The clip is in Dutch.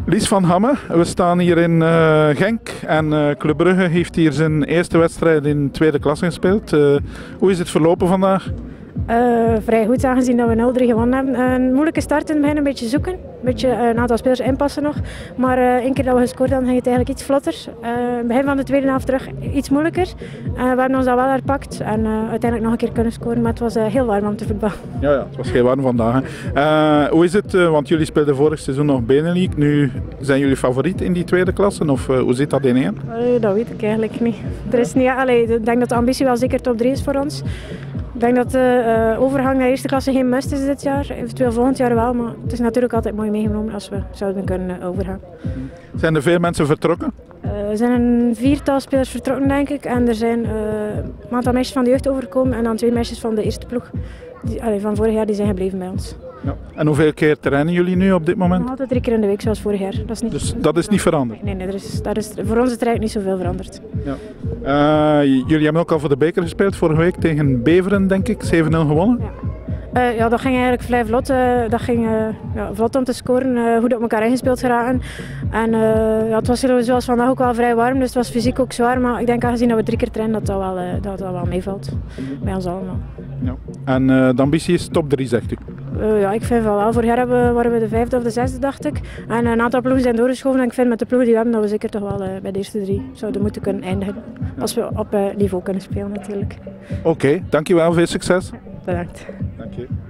Lies van Hamme, we staan hier in Genk en Club Brugge heeft hier zijn eerste wedstrijd in tweede klasse gespeeld. Hoe is het verlopen vandaag? Vrij goed, aangezien dat we 0-3 gewonnen hebben. Een moeilijke start in het begin, een beetje zoeken. Een aantal spelers inpassen nog. Maar één keer dat we gescoord hadden, ging het eigenlijk iets vlotter. Het begin van de tweede helft terug iets moeilijker. We hebben ons dat wel herpakt en uiteindelijk nog een keer kunnen scoren. Maar het was heel warm om te voetballen. Ja, het was heel warm vandaag. Hoe is het, want jullie speelden vorig seizoen nog Benelink. Nu zijn jullie favoriet in die tweede klasse? Of hoe zit dat ineen? Dat weet ik eigenlijk niet. Ik denk dat de ambitie wel zeker top 3 is voor ons. Ik denk dat de overgang naar eerste klasse geen must is dit jaar, eventueel volgend jaar wel, maar het is natuurlijk altijd mooi meegenomen als we zouden kunnen overgaan. Zijn er veel mensen vertrokken? Er zijn een 4-tal spelers vertrokken denk ik en er zijn een aantal meisjes van de jeugd overgekomen en dan 2 meisjes van de eerste ploeg van vorig jaar die zijn gebleven bij ons. Ja. En hoeveel keer trainen jullie nu op dit moment? Nog altijd 3 keer in de week zoals vorig jaar. Dat is niet, dus dat is niet veranderd? Nee, dat is voor ons is er eigenlijk niet zoveel veranderd. Ja. Jullie hebben ook al voor de beker gespeeld vorige week tegen Beveren denk ik, 7-0 gewonnen. Ja. Dat ging eigenlijk vrij vlot. Dat ging vlot om te scoren, goed op elkaar ingespeeld geraken. En het was zoals vandaag ook wel vrij warm, dus het was fysiek ook zwaar. Maar ik denk aangezien dat we 3 keer trainen dat dat wel meevalt bij ons allemaal. Ja. En de ambitie is top 3 zegt u? Ja, ik vind wel. Vorig jaar waren we de 5e of de 6e dacht ik. En een aantal ploegen zijn doorgeschoven en ik vind met de ploegen die we hebben dat we zeker toch wel bij de eerste 3 zouden moeten kunnen eindigen. Als we op niveau kunnen spelen natuurlijk. Oké, dankjewel, veel succes. Bedankt. Dank je.